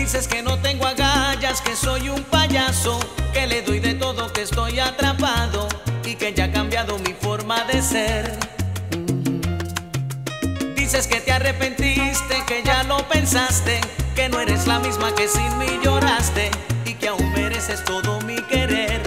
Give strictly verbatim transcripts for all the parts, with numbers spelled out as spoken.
Dices que no tengo agallas, que soy un payaso, que le doy de todo, que estoy atrapado y que ya ha cambiado mi forma de ser. Dices que te arrepentiste, que ya lo pensaste, que no eres la misma que sin mí lloraste y que aún mereces todo mi querer.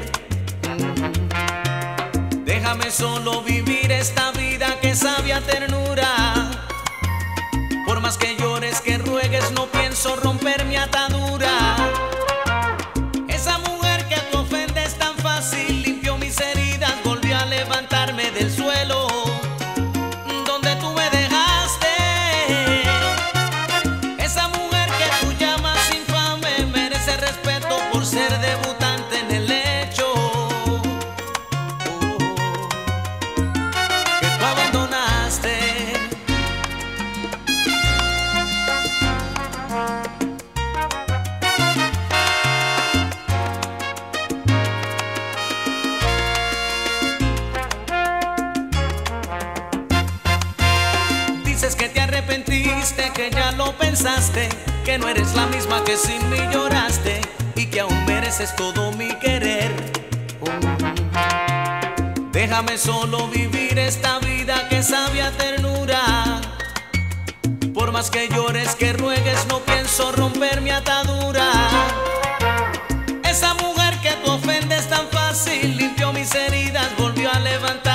Déjame solo vivir esta vida que sabe a ternura. Por más que llores, que ruegues, no pienso romper mi atadura. Esa mujer que te ofende es tan fácil, limpió mis heridas, volvió a levantarme del suelo donde tú me dejaste. Esa mujer que tú llamas infame merece respeto por ser debutante en el hecho que tú abandonaste. Dices que te arrepentiste, que ya lo pensaste, que no eres la misma que sin mí lloraste y que aún mereces todo mi querer. Déjame solo vivir esta vida que sabe a ternura. Por más que llores, que ruegues, no pienso romper mi atadura. Esa mujer que tú ofendes tan fácil, limpió mis heridas, volvió a levantar